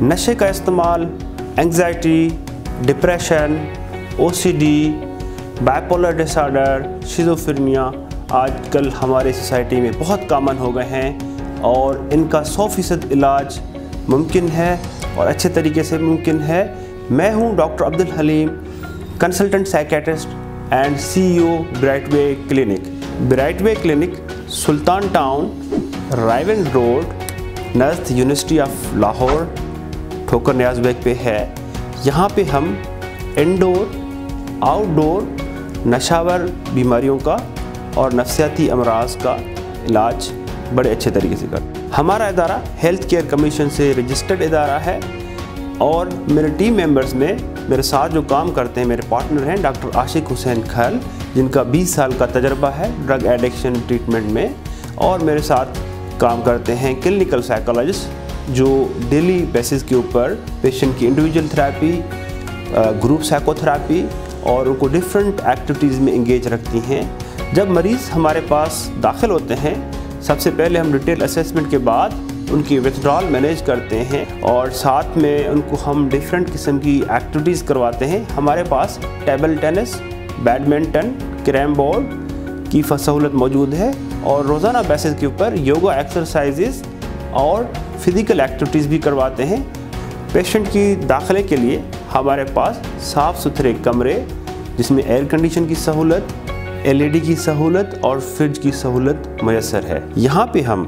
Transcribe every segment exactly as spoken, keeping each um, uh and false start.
नशे का इस्तेमाल, anxiety, depression, O C D, bipolar disorder, schizophrenia आजकल हमारे सोसाइटी में बहुत कॉमन हो गए हैं और इनका सौ फ़ीसद इलाज मुमकिन है और अच्छे तरीके से मुमकिन है। मैं हूं doctor Abdul Haleem, consultant psychiatrist and C E O Brightway clinic. Brightway clinic Sultan town, Raiwind road, नज़द university of Lahore, Thokar Niaz bag पे है। यहाँ पे हम इंडोर, आउटडोर नशावर बीमारियों का और नफ्सियाती अमराज का इलाज बड़े अच्छे तरीके से करते हैं। हमारा इदारा हेल्थ केयर कमीशन से रजिस्टर्ड इदारा है और मेरे टीम मेंबर्स में मेरे साथ जो काम करते हैं मेरे पार्टनर हैं डॉक्टर आशिक हुसैन खल, जिनका बीस साल का तजर्बा है ड्रग एडिक्शन ट्रीटमेंट में, और मेरे साथ काम करते हैं क्लिनिकल साइकोलॉजिस्ट जो डेली बेसिस के ऊपर पेशेंट की इंडिविजुअल थेरेपी, ग्रुप साइकोथेरेपी और उनको डिफरेंट एक्टिविटीज़ में इंगेज रखती हैं। जब मरीज़ हमारे पास दाखिल होते हैं, सबसे पहले हम डिटेल असेसमेंट के बाद उनकी विथड्रॉल मैनेज करते हैं और साथ में उनको हम डिफरेंट किस्म की एक्टिविटीज़ करवाते हैं। हमारे पास table tennis, badminton, carrom board की सहूलत मौजूद है और रोज़ाना बेसिस के ऊपर योगा एक्सरसाइजेस और फिज़िकल एक्टिविटीज़ भी करवाते हैं। पेशेंट की दाखिले के लिए हमारे पास साफ़ सुथरे कमरे जिसमें एयर कंडीशन की सहूलत, एल ई डी की सहूलत और फ्रिज की सहूलत मैसर है। यहाँ पे हम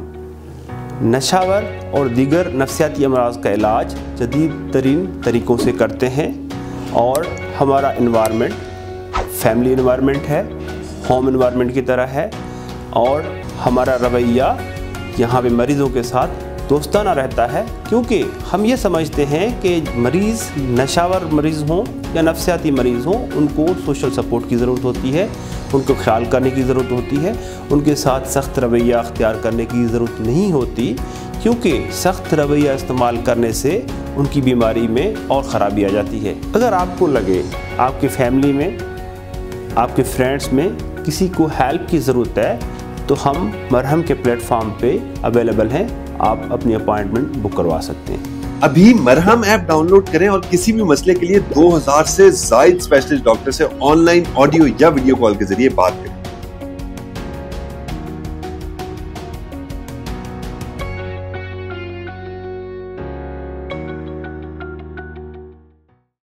नशावर और दीगर नफ्सियाती अमराज का इलाज जदीद तरीन तरीक़ों से करते हैं और हमारा इन्वायरमेंट फैमिली इन्वायरमेंट है, होम इन्वायरमेंट की तरह है और हमारा रवैया यहाँ पे मरीज़ों के साथ दोस्ताना रहता है, क्योंकि हम ये समझते हैं कि मरीज़ नशावर मरीज़ हों या नफ्सियाती मरीज़ हों, उनको सोशल सपोर्ट की ज़रूरत होती है, उनको ख्याल करने की ज़रूरत होती है, उनके साथ सख्त रवैया अख्तियार करने की ज़रूरत नहीं होती, क्योंकि सख्त रवैया इस्तेमाल करने से उनकी बीमारी में और ख़राबी आ जाती है। अगर आपको लगे आपकी फैमिली में, आपके फ्रेंड्स में किसी को हेल्प की ज़रूरत है तो हम मरहम के प्लेटफॉर्म पे अवेलेबल हैं, आप अपनी अपॉइंटमेंट बुक करवा सकते हैं। अभी मरहम ऐप डाउनलोड करें और किसी भी मसले के लिए दो हज़ार से ज़ायद स्पेशलिस्ट डॉक्टर से ऑनलाइन ऑडियो या वीडियो कॉल के जरिए बात करें।